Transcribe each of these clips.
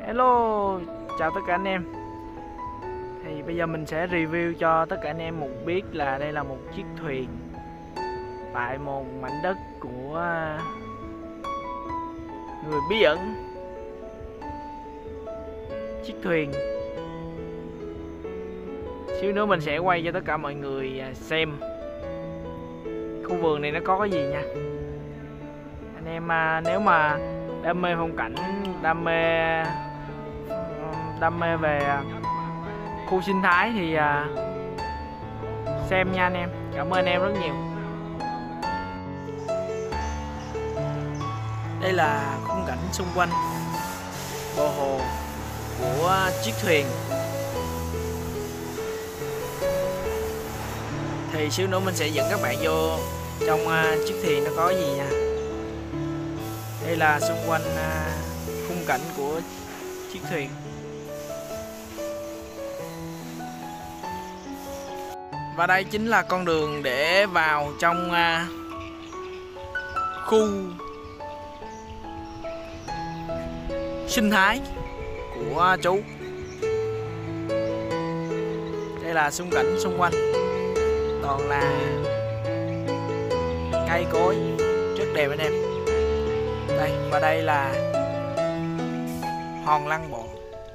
Hello, chào tất cả anh em. Thì bây giờ mình sẽ review cho tất cả anh em biết là đây là một chiếc thuyền tại một mảnh đất của người bí ẩn. Chiếc thuyền xíu nữa mình sẽ quay cho tất cả mọi người xem khu vườn này nó có cái gì nha. Anh em nếu mà đam mê phong cảnh, đam mê về khu sinh thái thì xem nha anh em. Cảm ơn em rất nhiều. Đây là khung cảnh xung quanh bờ hồ của chiếc thuyền. Thì xíu nữa mình sẽ dẫn các bạn vô trong chiếc thuyền nó có gì nha. Đây là xung quanh khung cảnh của chiếc thuyền. Và đây chính là con đường để vào trong khu sinh thái của chú. Đây là xung cảnh xung quanh toàn là cây cối rất đẹp anh em. Đây, và đây là hòn lăng bộ.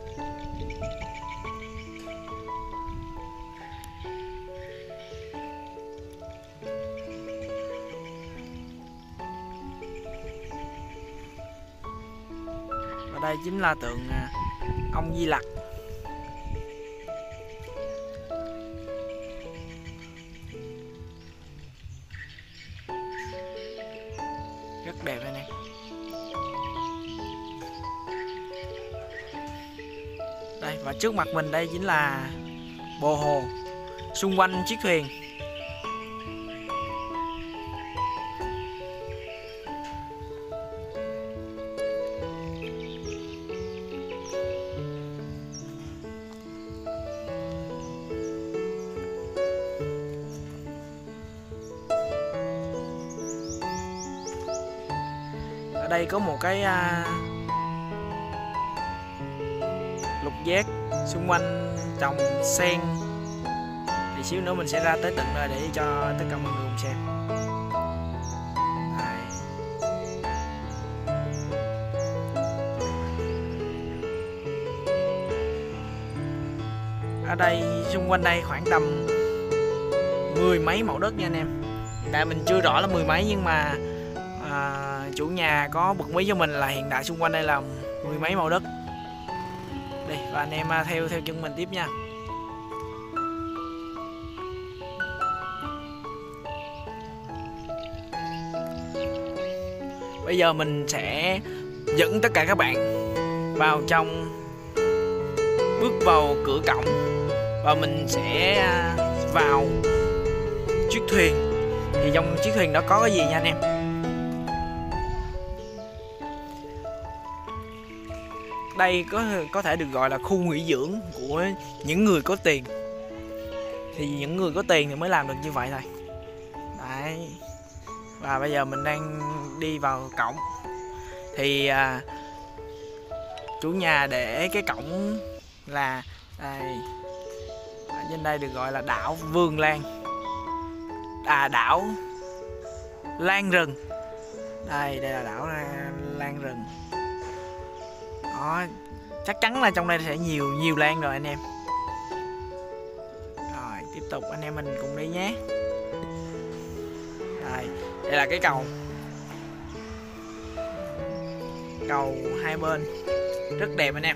Và đây chính là tượng ông Di Lặc. Rất đẹp anh em. Đây, và trước mặt mình đây chính là bờ hồ xung quanh chiếc thuyền. Ở đây có một cái lục giác xung quanh trồng sen. Thì xíu nữa mình sẽ ra tới tận nơi để cho tất cả mọi người cùng xem. Đây. Ở đây xung quanh đây khoảng tầm 10 mấy mẫu đất nha anh em. Hiện tại mình chưa rõ là 10 mấy nhưng mà chủ nhà có bật mí cho mình là hiện tại xung quanh đây là 10 mấy mẫu đất. Đây, và anh em theo chân mình tiếp nha. Bây giờ mình sẽ dẫn tất cả các bạn vào trong, bước vào cửa cổng và mình sẽ vào chiếc thuyền. Thì trong chiếc thuyền đó có cái gì nha anh em. Đây có thể được gọi là khu nghỉ dưỡng của những người có tiền. Thì những người có tiền thì mới làm được như vậy thôi. Đấy. Và bây giờ mình đang đi vào cổng. Thì chủ nhà để cái cổng là đây. Ở trên đây được gọi là đảo Vườn Lan. Đảo Lan Rừng. Đây là đảo Lan Rừng. Đó, chắc chắn là trong đây sẽ nhiều lan rồi anh em. Rồi tiếp tục anh em mình cùng đi nhé. Đây là cái cầu. Cầu hai bên rất đẹp anh em.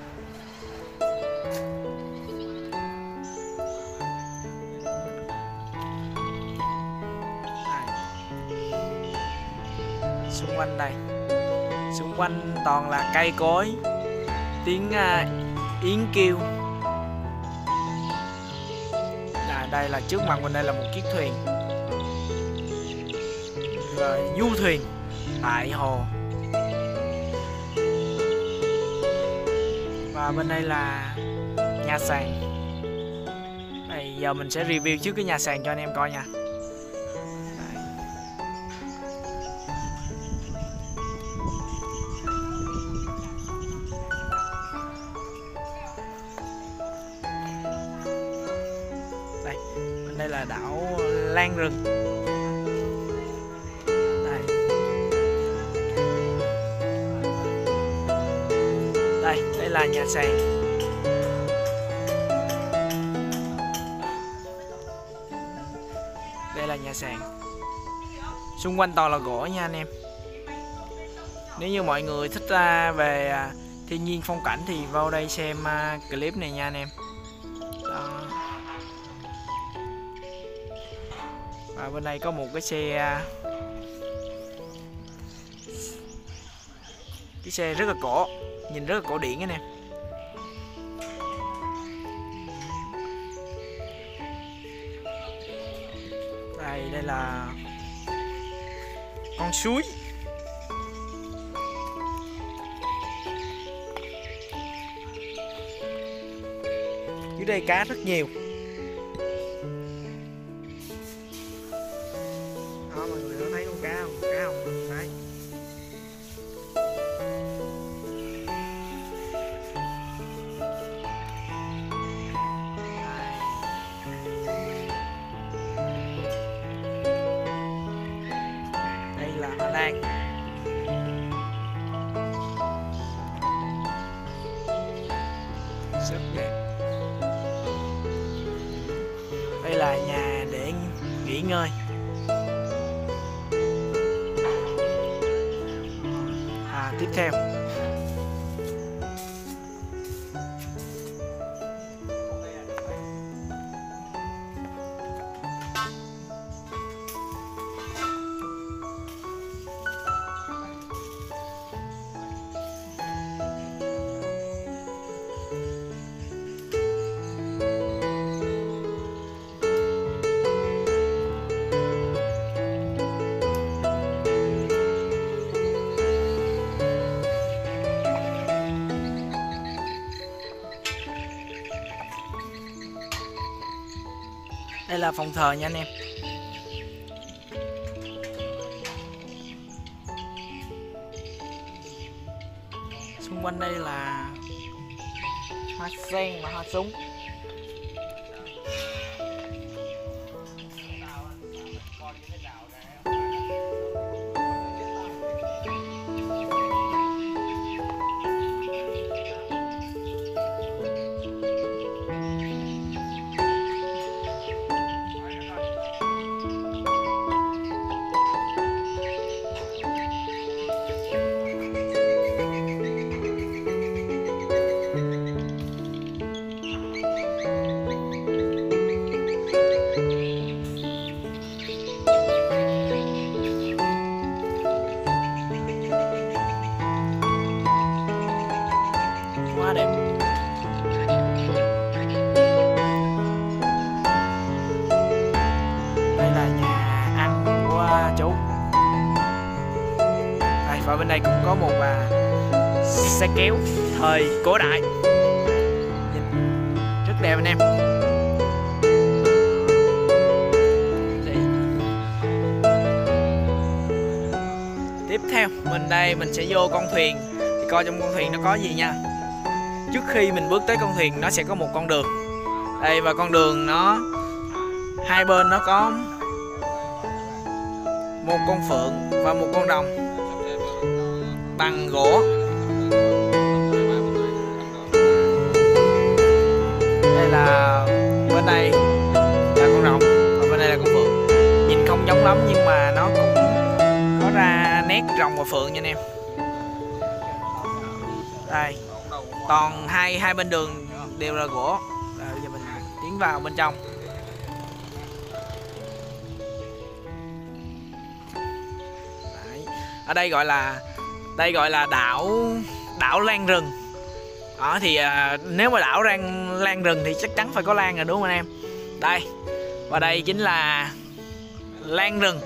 Xung quanh đây, xung quanh toàn là cây cối, tiếng yến kêu. Đây là trước mặt mình đây là một chiếc thuyền. Rồi du thuyền tại hồ. Và bên đây là nhà sàn. Bây giờ mình sẽ review trước cái nhà sàn cho anh em coi nha. Đây. Bên đây là đảo Lan Rừng. Đây là nhà sàn. Đây là nhà sàn. Xung quanh toàn là gỗ nha anh em. Nếu như mọi người thích về thiên nhiên phong cảnh thì vào đây xem clip này nha anh em. Đó. Và bên đây có một cái xe rất là cổ, nhìn rất là cổ điển anh em. Đây là con suối. Dưới đây cá rất nhiều. Đó, mọi người có thấy con cá không? Cá không? Đấy. Đây là Hoa Lan. Rất đẹp. Đây là nhà để nghỉ ngơi. Tiếp theo đây là phòng thờ nha anh em. Xung quanh đây là hoa sen và hoa súng. Quá đẹp. Đây là nhà ăn của chú. Đây, và bên đây cũng có một xe kéo thời cổ đại. Nhìn rất đẹp anh em. Tiếp theo mình sẽ vô con thuyền thì coi trong con thuyền nó có gì nha. Trước khi mình bước tới con thuyền nó sẽ có một con đường. Đây, và con đường nó hai bên nó có một con phượng và một con rồng bằng gỗ. Đây là bên đây là con rồng và bên đây là con phượng. Nhìn không giống lắm nhưng mà nó cũng có ra nét rồng và phượng nha anh em. Đây, toàn hai bên đường đều là gỗ. Rồi bây giờ mình tiến vào bên trong. Đấy. Ở đây gọi là đảo Lan Rừng. Đó thì nếu mà đảo Lan Rừng thì chắc chắn phải có lan rồi đúng không anh em? Đây. Và đây chính là Lan Rừng.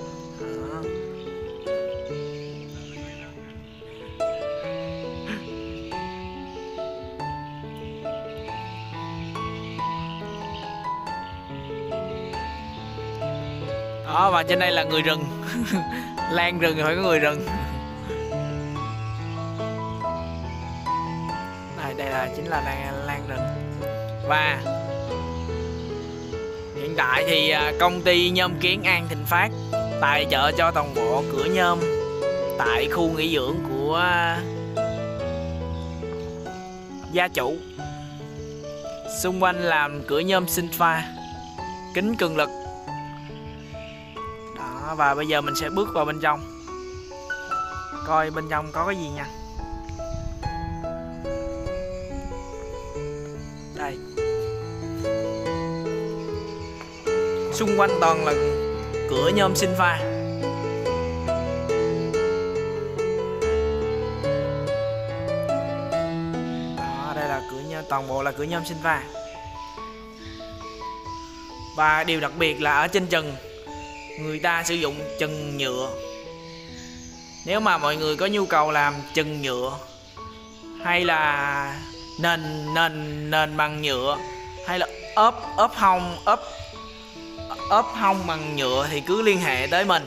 Đó, và trên đây là người rừng. Lan rừng thì phải có người rừng. Đây là chính là lan rừng. Và Hiện tại thì công ty nhôm kiến An Thịnh Phát tài trợ cho toàn bộ cửa nhôm tại khu nghỉ dưỡng của gia chủ. Xung quanh làm cửa nhôm sinh pha, kính cường lực. Đó, và bây giờ mình sẽ bước vào bên trong, coi bên trong có cái gì nha. Đây, xung quanh toàn là cửa nhôm sinh pha. Đó, đây là cửa nhôm, toàn bộ là cửa nhôm sinh pha. Và điều đặc biệt là ở trên trần người ta sử dụng trần nhựa. Nếu mà mọi người có nhu cầu làm trần nhựa hay là nền bằng nhựa, hay là ốp hông bằng nhựa thì cứ liên hệ tới mình.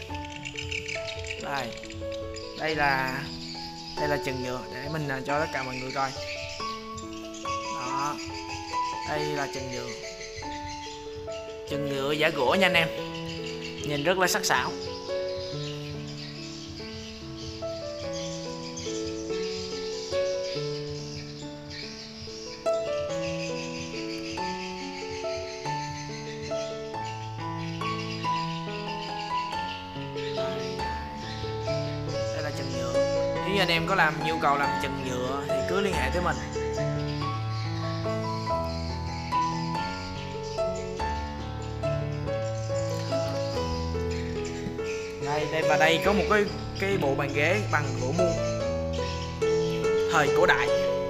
Đây là trần nhựa để mình cho tất cả mọi người coi. Đó, đây là trần nhựa giả gỗ nha anh em, nhìn rất là sắc sảo. Đây là trần nhựa. Nếu như anh em có nhu cầu làm trần nhựa thì cứ liên hệ tới mình. Và đây có một cái bộ bàn ghế bằng gỗ muôn thời cổ đại.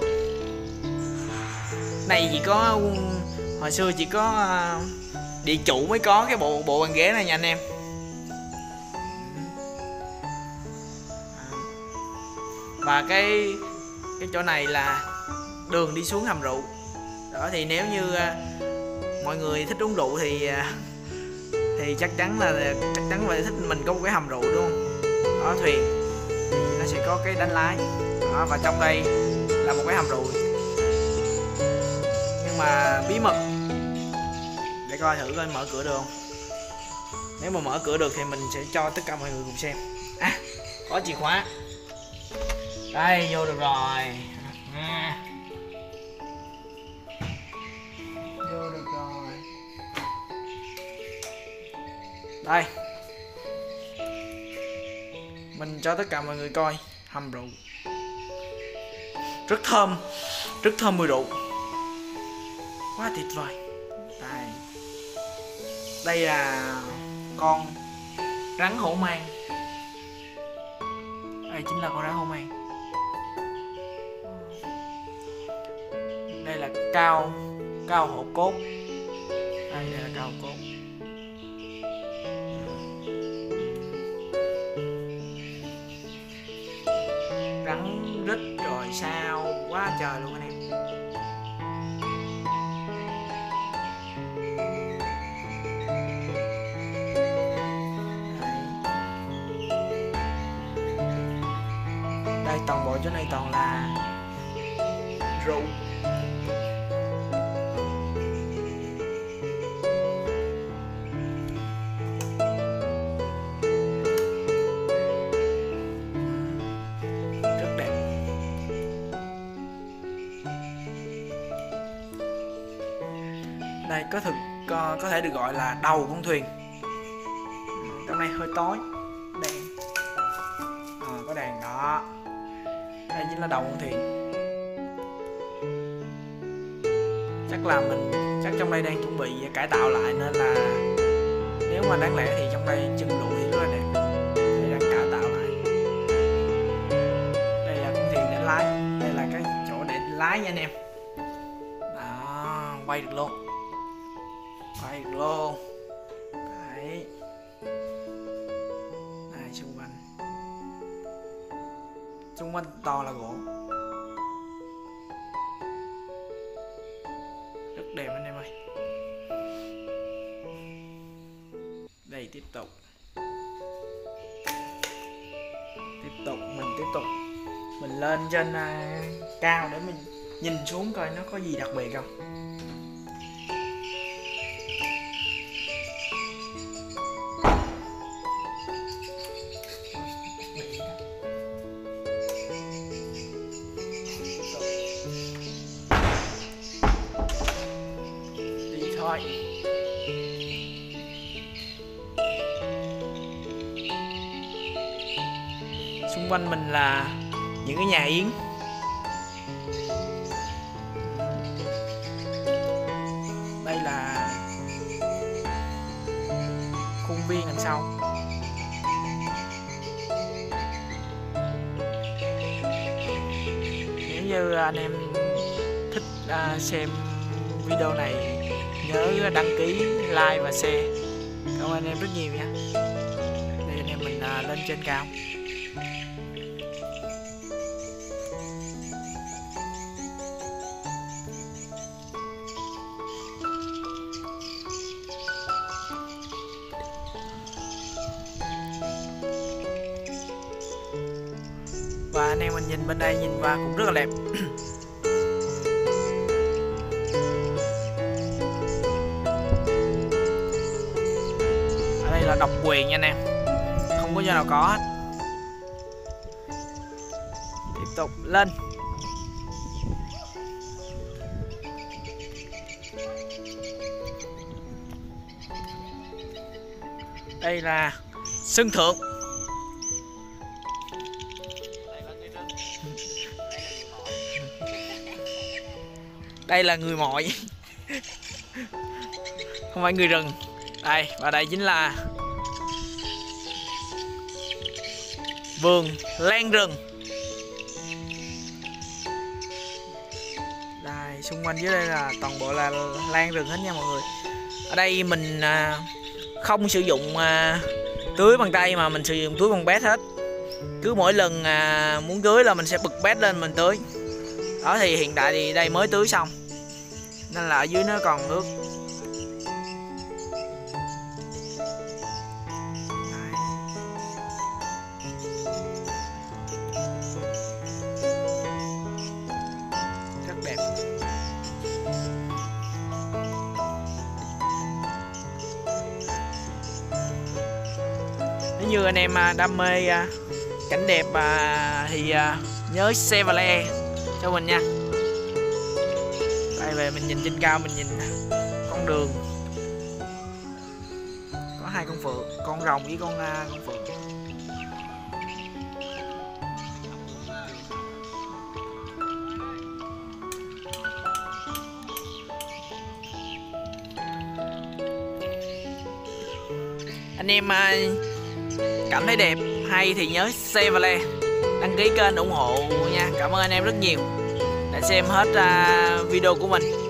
Này chỉ có hồi xưa chỉ có địa chủ mới có cái bộ bàn ghế này nha anh em. Và cái chỗ này là đường đi xuống hầm rượu. Đó, thì nếu như mọi người thích uống rượu thì chắc chắn phải thích mình có một cái hầm rượu, đúng không? Đó, thuyền nó sẽ có cái đánh lái. Đó, và trong đây là một cái hầm rượu, nhưng mà bí mật. Để coi thử coi mở cửa được không. Nếu mà mở cửa được thì mình sẽ cho tất cả mọi người cùng xem. Có chìa khóa. Đây, vô được rồi. Vô được rồi. Đây, mình cho tất cả mọi người coi hầm rượu. Rất thơm mùi rượu, quá tuyệt vời. Đây là con rắn hổ mang. Đây chính là con rắn hổ mang. Đây là cao hổ cốt. Đây là cao hổ cốt. Rắn rít rồi sao quá trời luôn anh em. Đây, toàn bộ chỗ này toàn là rượu. Rất đẹp. Đây có thể được gọi là đầu con thuyền. Trong này hơi tối, đèn. Có đèn đó. Đây chính là đầu con thuyền. Chắc trong đây đang chuẩn bị cải tạo lại, nên là nếu mà đáng lẽ thì trong đây chân rượu thì rất là đẹp. Đây đang cải tạo lại. Đây là con thuyền để lái. Đây là cái chỗ để lái nha anh em. Đó, quay được luôn. Đấy. Đây, xung quanh toàn là gỗ. Rất đẹp anh em ơi. Đây, tiếp tục mình lên trên cao để mình nhìn xuống coi nó có gì đặc biệt không. Xung quanh mình là những cái nhà yến. Đây là khuôn viên đằng sau. Nếu như anh em thích xem video này, nhớ đăng ký, like và share. Cảm ơn anh em rất nhiều nha. Đây anh em mình lên trên cao. Và anh em mình nhìn bên đây, nhìn qua cũng rất là đẹp. Ở đây là độc quyền nha anh em, không có chỗ nào có hết. Tiếp tục lên. Đây là sân thượng. Đây là người mồi. Không phải người rừng. Đây, và đây chính là vườn lan rừng. Đây, xung quanh dưới đây là toàn bộ là lan rừng hết nha mọi người. Ở đây mình không sử dụng tưới bằng tay mà mình sử dụng tưới bằng bét hết. Cứ mỗi lần muốn tưới là mình sẽ bật bét lên mình tưới. Đó, thì hiện tại thì đây mới tưới xong nên là ở dưới nó còn nước. Rất đẹp. Nếu như anh em đam mê cảnh đẹp thì nhớ share và like cho mình nha. Đây về mình nhìn trên cao, mình nhìn con đường có hai con phượng, con rồng với con phượng. Anh em cảm thấy đẹp hay thì nhớ share và like, đăng ký kênh ủng hộ nha. Cảm ơn anh em rất nhiều đã xem hết video của mình.